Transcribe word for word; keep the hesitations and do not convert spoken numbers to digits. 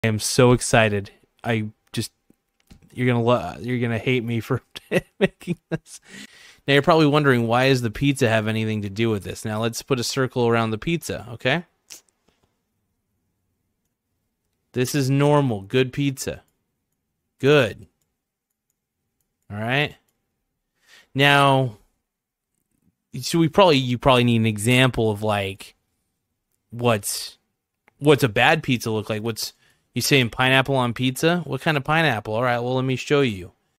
I am so excited. I just you're gonna lo- you're gonna hate me for making this. Now you're probably wondering, why does the pizza have anything to do with this? Now let's put a circle around the pizza, okay? This is normal, good pizza. Good. All right. Now, so we probably you probably need an example of like what's what's a bad pizza look like. What's you saying, pineapple on pizza? What kind of pineapple? All right, well, let me show you.